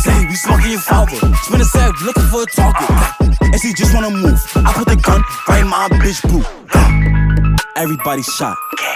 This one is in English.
Say we smoking your father. Spin a sack looking for a target. And she just wanna move. I put the gun right in my bitch boot. Everybody shot.